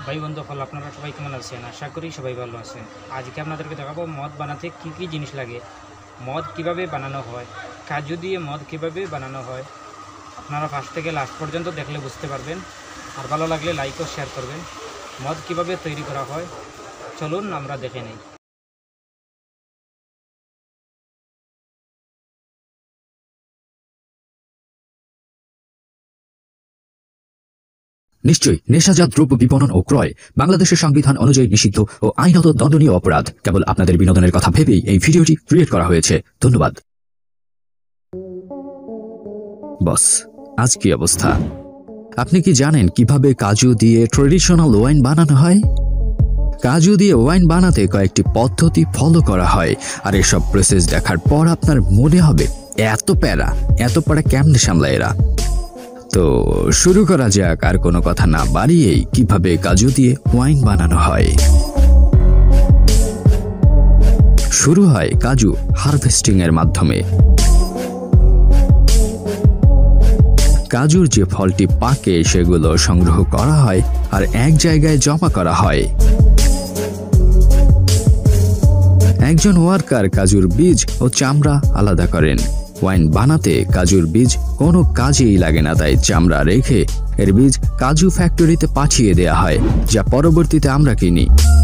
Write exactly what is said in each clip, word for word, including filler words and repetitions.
ভাই বন্ধু ফল আপনারা সবাই কেমন আছেন? আশা করি সবাই ভালো আছেন। আজকে আপনাদেরকে দেখাবো মদ বানাতে কি কি জিনিস লাগে, মদ কিভাবে বানানো হয়, কাজু দিয়ে মদ কিভাবে বানানো হয়। আপনারা ফার্স্ট থেকে লাস্ট পর্যন্ত দেখলে বুঝতে পারবেন। আর ভালো লাগলে লাইক ও শেয়ার করবেন। মদ কিভাবে তৈরি করা হয় চলুন আমরা দেখে নেই। নিশ্চয়ই নেশাজাত দ্রব্য বিপণন ও ক্রয় বাংলাদেশের সংবিধান অনুযায়ী নিষিদ্ধ ও আইনত দণ্ডনীয় অপরাধ। কেবল আপনাদের বিনোদনের কথা ভেবেই এই ভিডিওটি ক্রিয়েট করা হয়েছে। ধন্যবাদ। বস, আজ কি অবস্থা? আপনি কি জানেন কিভাবে কাজু দিয়ে ট্রেডিশনাল ওয়াইন বানানো হয়? কাজু দিয়ে ওয়াইন বানাতে কয়েকটি পদ্ধতি ফলো করা হয়, আর এসব প্রসেস দেখার পর আপনার মনে হবে এত প্যারা এত প্যারা কেমনে সামলায় এরা। তো শুরু করা যাক, আর কোনো কথা না বাড়িয়েই কিভাবে কাজু দিয়ে ওয়াইন বানানো হয়। শুরু হয় কাজু হারভেস্টিং এর মাধ্যমে। কাজুর যে ফলটি পাকে সেগুলো সংগ্রহ করা হয় আর এক জায়গায় জমা করা হয়। একজন ওয়ার্কার কাজুর বীজ ও চামড়া আলাদা করেন। ওয়াইন বানাতে কাজুর বীজ কোনো কাজেই লাগে না, তাই চামড়া রেখে এর বীজ কাজু ফ্যাক্টরিতে পাঠিয়ে দেয়া হয়, যা পরবর্তীতে আমরা কিনি।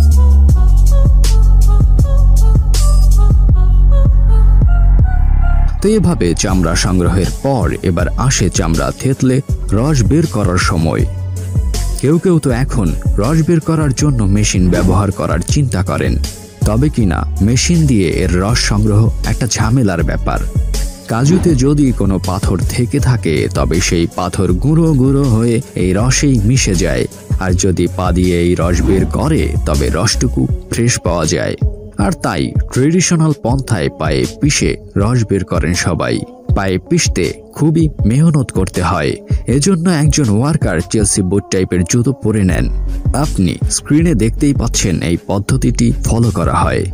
তো এভাবে চামড়া সংগ্রহের পর এবার আসে চামড়া থেতলে রস বের করার সময়। কেউ কেউ তো এখন রস বের করার জন্য মেশিন ব্যবহার করার চিন্তা করেন, তবে কিনা মেশিন দিয়ে এর রস সংগ্রহ একটা ঝামেলার ব্যাপার। কাজুতে যদি কোনো পাথর থেকে থাকে তবে সেই পাথর গুঁড়ো গুঁড়ো হয়ে এই রসেই মিশে যায়, আর যদি পা দিয়ে এই রস বের করে তবে রসটুকু ফ্রেশ পাওয়া যায়। আর তাই ট্রেডিশনাল পন্থায় পায়ে পিষে রস বের করেন সবাই। পায়ে পিষতে খুবই মেহনত করতে হয়, এজন্য একজন ওয়ার্কার চেলসি বুট টাইপের জুতো পরে নেন। আপনি স্ক্রিনে দেখতেই পাচ্ছেন এই পদ্ধতিটি ফলো করা হয়।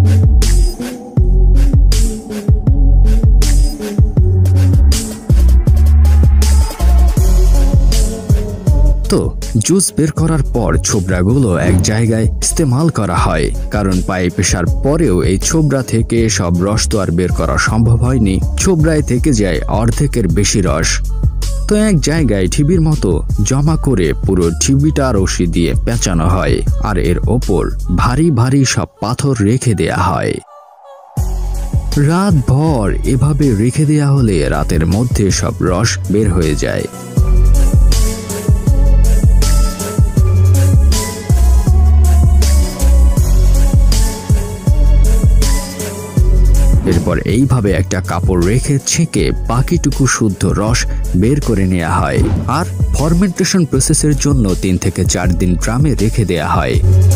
তো জুস বের করার পর ছোবড়াগুলো এক জায়গায় ইস্তেমাল করা হয়, কারণ পায়ে পেশার পরেও এই ছোবড়া থেকে সব রস তো আর বের করা সম্ভব হয়নি। ছোবড়ায় থেকে যায় অর্ধেকের বেশি রস। তো এক জায়গায় ঠিবির মতো জমা করে পুরো ঠিবিটা রশি দিয়ে পেঁচানো হয়, আর এর ওপর ভারী ভারী সব পাথর রেখে দেয়া হয়। রাত ভর এভাবে রেখে দেয়া হলে রাতের মধ্যে সব রস বের হয়ে যায়। এরপর এইভাবে একটা কাপড় রেখে ছেঁকে বাকিটুকু শুদ্ধ রস বের করে নেওয়া হয়, আর ফার্মেন্টেশন প্রসেসের জন্য তিন থেকে চার দিন ড্রামে রেখে দেয়া হয়।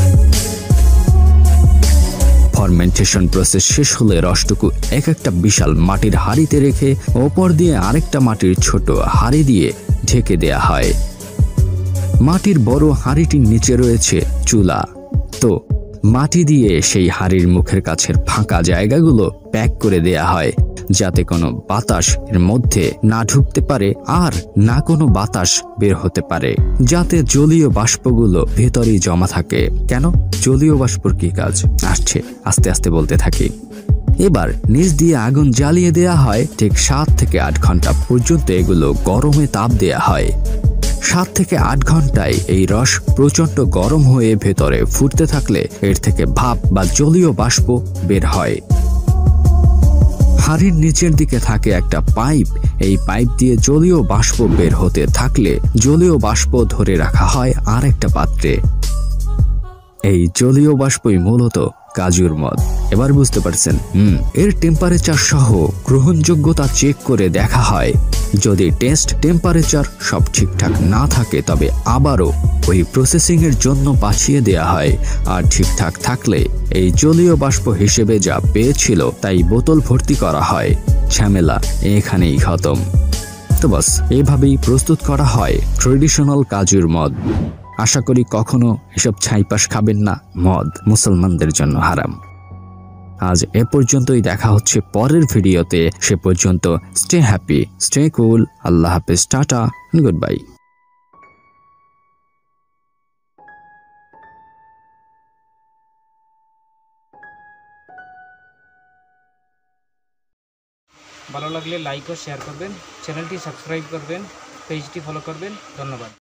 ফার্মেন্টেশন প্রসেস শেষ হলে রসটুকু এক একটা বিশাল মাটির হাঁড়িতে রেখে ওপর দিয়ে আরেকটা মাটির ছোট হাঁড়ি দিয়ে ঢেকে দেয়া হয়। মাটির বড় হাঁড়িটির নিচে রয়েছে চুলা। তো মাটি দিয়ে সেই হাঁড়ির মুখের কাছের ফাঁকা জায়গাগুলো প্যাক করে দেয়া হয়, যাতে কোনো বাতাস এর মধ্যে না ঢুকতে পারে আর না কোনো বাতাস বের হতে পারে, যাতে জলীয় বাষ্পগুলো ভেতরেই জমা থাকে। কেন জলীয় বাষ্পর কি কাজ আসছে আস্তে আস্তে বলতে থাকি। এবার নিচ দিয়ে আগুন জ্বালিয়ে দেয়া হয়। ঠিক সাত থেকে আট ঘন্টা পর্যন্ত এগুলো গরমে তাপ দেয়া হয়। সাত থেকে আট ঘন্টায় এই রস প্রচন্ড গরম হয়ে ভেতরে ফুটতে থাকলে এর থেকে ভাপ বা জলীয় বাষ্প বের হয়। হাঁড়ির নিচের দিকে থাকে একটা পাইপ। এই পাইপ দিয়ে জলীয় বাষ্প বের হতে থাকলে জলীয় বাষ্প ধরে রাখা হয় আর একটা পাত্রে। এই জলীয় বাষ্পই মূলত কাজুর মদ। এবার বুঝতে পারছেন? হুম এর টেম্পারেচার সহ গ্রহণযোগ্যতা চেক করে দেখা হয়। যদি টেস্ট টেম্পারেচার সব ঠিকঠাক না থাকে তবে আবারও ওই প্রসেসিং এর জন্য পাঠিয়ে দেয়া হয়, আর ঠিকঠাক থাকলে এই জলীয় বাষ্প হিসেবে যা পেয়েছিল তাই বোতল ভর্তি করা হয়। ঝামেলা এখানেই খতম। তো বাস এভাবেই প্রস্তুত করা হয় ট্রেডিশনাল কাজুর মদ। আশা করি কখনো এসব ছাইপাশ খাবেন না, মদ মুসলমানদের জন্য হারাম। আজ এ পর্যন্তই, দেখা হচ্ছে পরের ভিডিওতে। সে পর্যন্ত স্টে হ্যাপি, স্টে কুল। আল্লাহ হাফেজ, টাটা, গুড বাই। ভালো লাগলে লাইক ও শেয়ার করবেন, চ্যানেলটি সাবস্ক্রাইব করবেন, পেজটি ফলো করবেন। ধন্যবাদ।